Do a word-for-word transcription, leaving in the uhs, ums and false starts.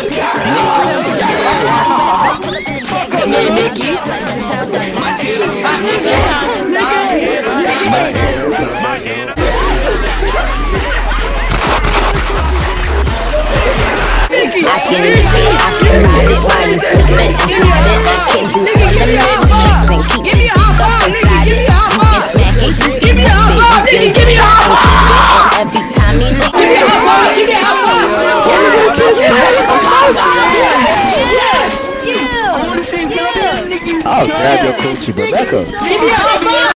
Come here, Nikki. I can lick it, I can ride it while you slipping and sliding. I can do all them little tricks and keep the dick up inside it. You can smack it, you can rub it, you can get it and kiss it. And every time he lick it, I'll grab your coochie, but back up.